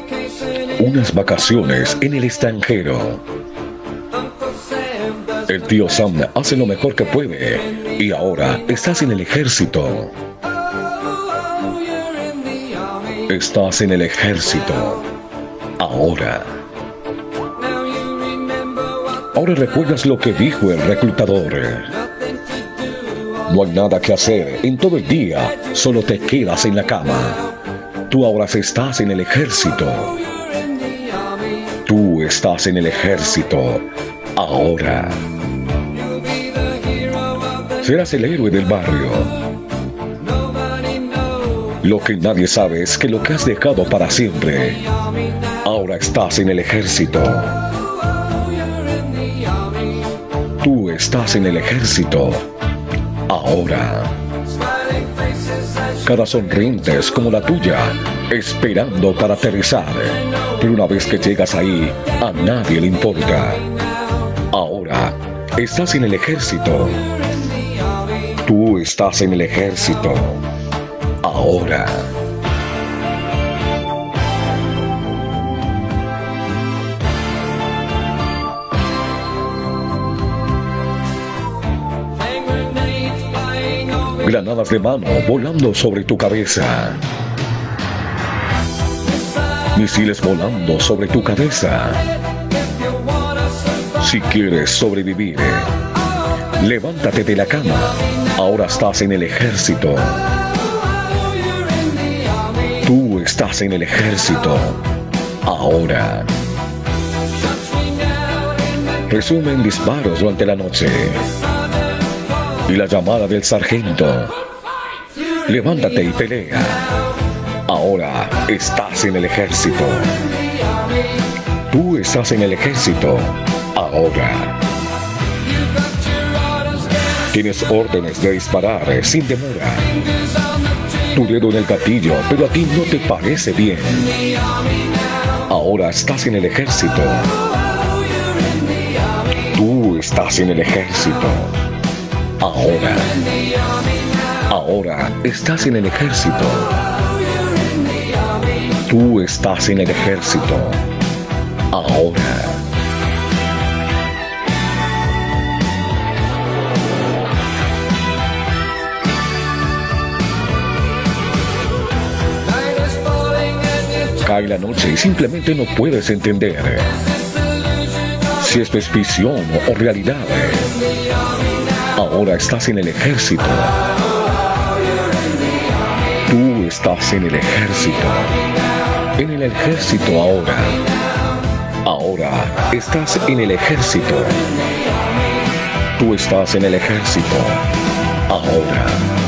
Unas vacaciones en el extranjero. El tío Sam hace lo mejor que puede y ahora estás en el ejército. Estás en el ejército. Ahora recuerdas lo que dijo el reclutador. No hay nada que hacer en todo el día, solo te quedas en la cama. Tú ahora estás en el ejército. Tú estás en el ejército. Ahora serás el héroe del barrio. Lo que nadie sabe es que lo que has dejado para siempre. Ahora estás en el ejército. Tú estás en el ejército. Ahora. Cara sonriente es como la tuya, esperando para aterrizar. Pero una vez que llegas ahí, a nadie le importa. Ahora, estás en el ejército. Tú estás en el ejército. Ahora. Granadas de mano volando sobre tu cabeza. Misiles volando sobre tu cabeza. Si quieres sobrevivir, levántate de la cama. Ahora estás en el ejército. Tú estás en el ejército. Ahora. Resumen disparos durante la noche. Y la llamada del sargento. Levántate y pelea. Ahora estás en el ejército. Tú estás en el ejército. Ahora. Tienes órdenes de disparar sin demora. Tu dedo en el gatillo, pero a ti no te parece bien. Ahora estás en el ejército. Tú estás en el ejército. Ahora estás en el ejército. Tú estás en el ejército. Ahora. Cae la noche y simplemente no puedes entender si esto es visión o realidad. Ahora estás en el ejército. Tú estás en el ejército. En el ejército ahora. Ahora estás en el ejército. Tú estás en el ejército. Ahora.